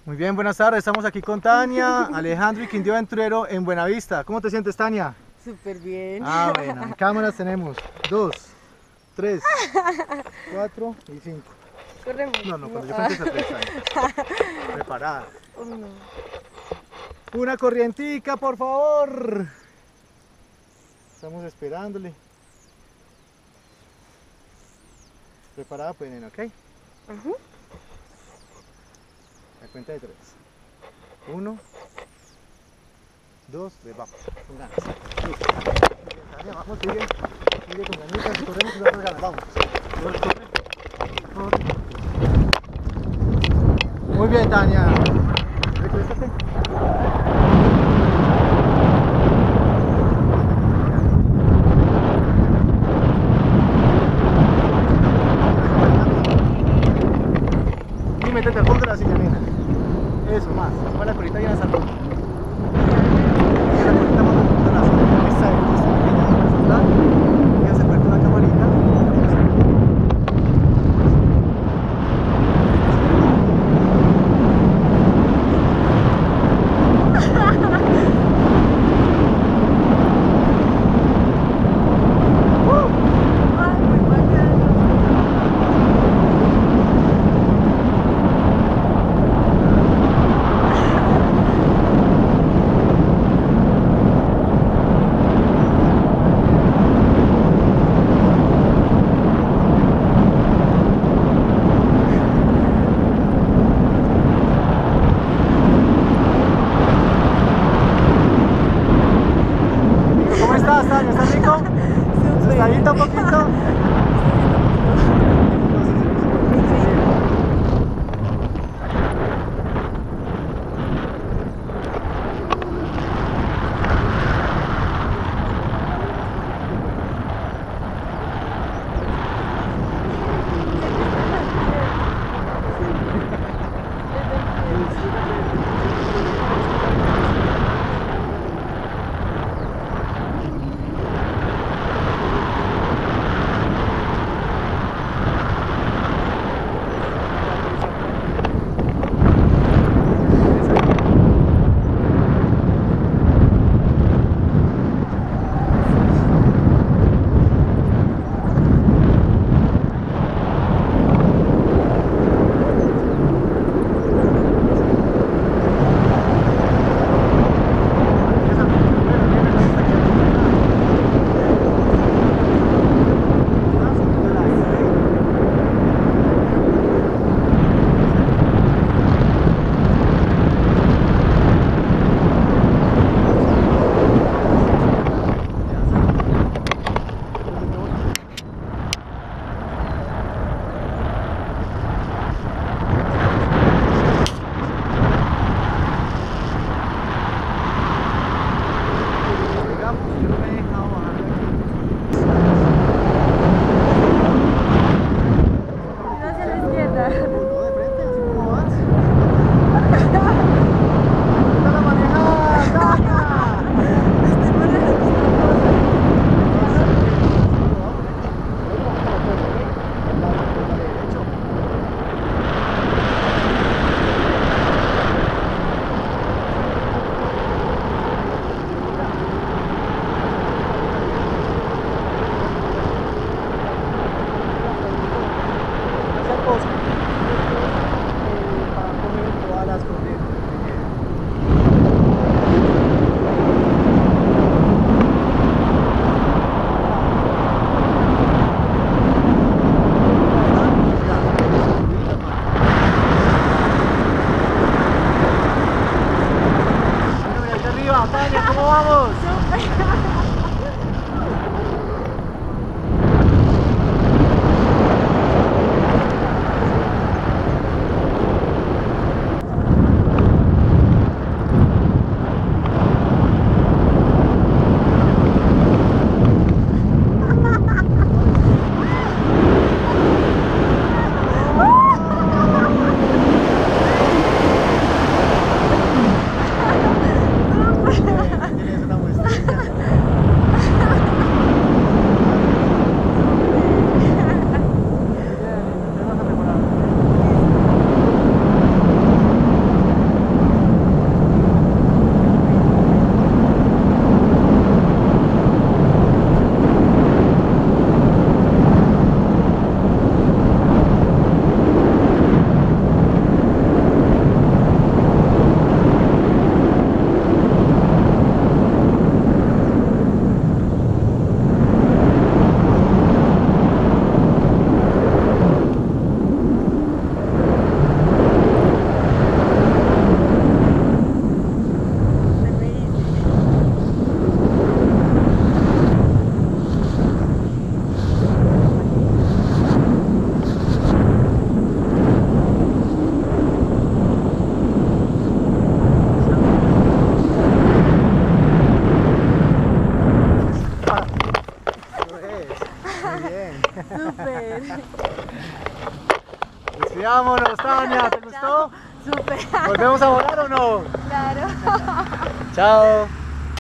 Muy bien, buenas tardes. Estamos aquí con Tania, Alejandro y Quindío Aventurero en Buenavista. ¿Cómo te sientes, Tania? Súper bien. Ah, bueno, en cámaras tenemos 2, 3, 4 y 5. Corremos. No, cuando yo cuente hasta 3, Tania. Preparada. Uno. Una corrientica, por favor. Estamos esperándole. Preparada, pues, nena, ¿ok? La cuenta de 3. 1, 2, 3, vamos. Con ganas. Listo. Tania, vamos, sigue. Sigue con ganitas, corremos y damos ganas, vamos. Corre, corre. Muy bien, Tania. Recuéstate. Y métete al fondo de la silla, nena. Eso, más. Toma la colita bien hasta el fondo. Y la colita más al fondo de la silla. Esa pequeña. Vamos a soltar. Y hace fuerte la camarita. Ay, muy bacano. volar. ¿Volvemos a volar o no? Claro. Chao.